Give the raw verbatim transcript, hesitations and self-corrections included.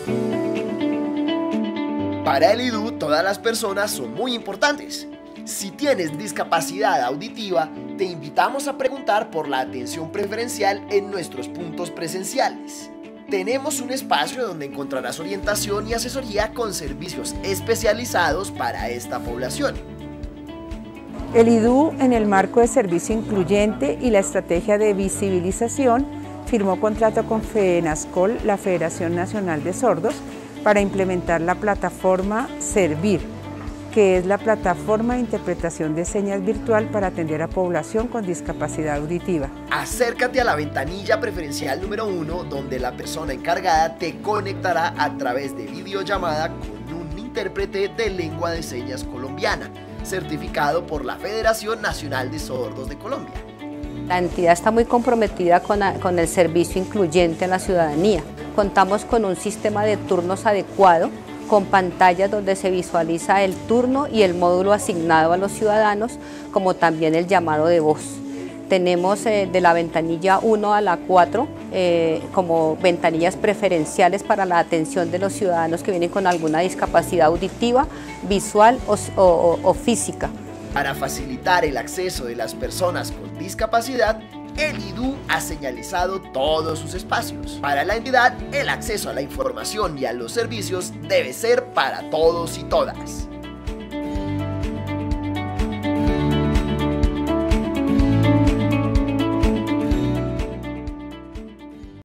Para el I D U, todas las personas son muy importantes. Si tienes discapacidad auditiva, te invitamos a preguntar por la atención preferencial en nuestros puntos presenciales. Tenemos un espacio donde encontrarás orientación y asesoría con servicios especializados para esta población. El I D U, en el marco de servicio incluyente y la estrategia de visibilización, firmó contrato con FENASCOL, la Federación Nacional de Sordos, para implementar la plataforma Servir, que es la plataforma de interpretación de señas virtual para atender a población con discapacidad auditiva. Acércate a la ventanilla preferencial número uno, donde la persona encargada te conectará a través de videollamada con un intérprete de lengua de señas colombiana, certificado por la Federación Nacional de Sordos de Colombia. La entidad está muy comprometida con, con el servicio incluyente en la ciudadanía. Contamos con un sistema de turnos adecuado, con pantallas donde se visualiza el turno y el módulo asignado a los ciudadanos, como también el llamado de voz. Tenemos eh, de la ventanilla uno a la cuatro eh, como ventanillas preferenciales para la atención de los ciudadanos que vienen con alguna discapacidad auditiva, visual o, o, o física. Para facilitar el acceso de las personas con discapacidad, el I D U ha señalizado todos sus espacios. Para la entidad, el acceso a la información y a los servicios debe ser para todos y todas.